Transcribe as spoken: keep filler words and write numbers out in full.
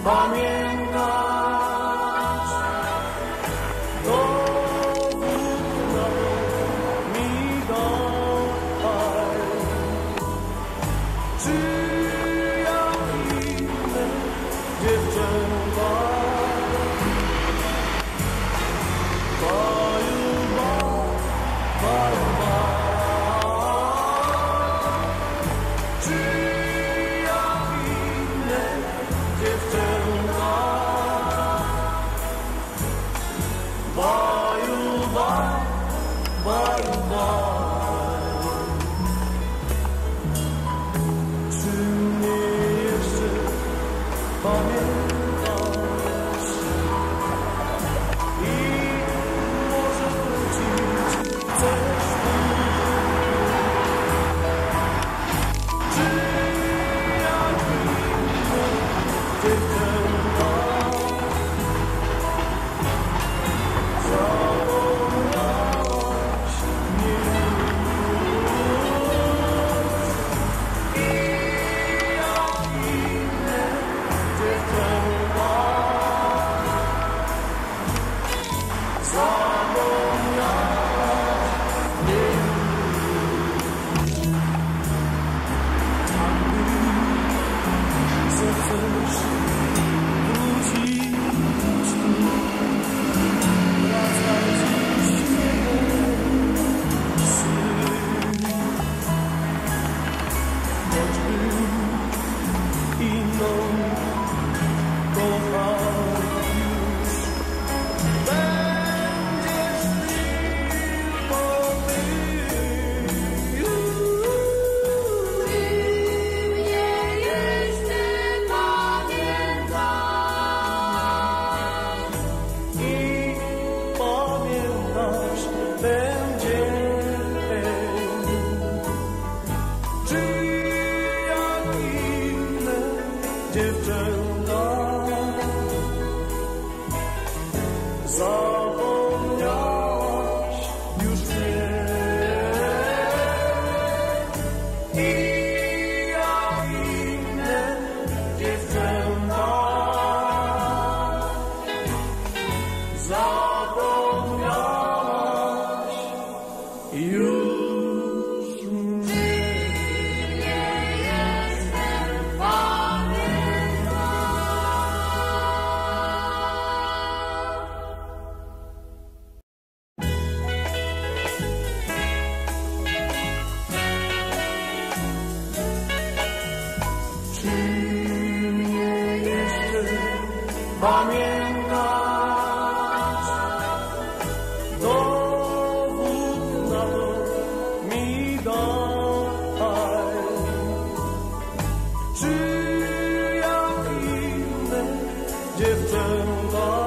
pamiętasz, dowód na to mi daj. Czy jak inne dziewczęta bajuba, bajuba. Czy jak inne dziewczęta bajuba, bajuba. Czy mnie jeszcze pamiętasz i może wrócić chcesz tu? Czy jak inne dziewczęta zapomniałaś mnie już? I jak inne dziewczęta zapomniałaś mnie już. Zechcesz wrócić tu, wracaj z niego, syn. Choćby inną kochał już, będziesz tylko ty. Ty mnie jeszcze pamiętasz I pamiętasz ten dzień, czy jak inne dziewczęta zapomniałaś już mnie. I jak inne dziewczęta zapomniałaś już mnie. Czy mnie jeszcze pamiętasz? Dowód na to mi daj. Czy jak inne dziewczęta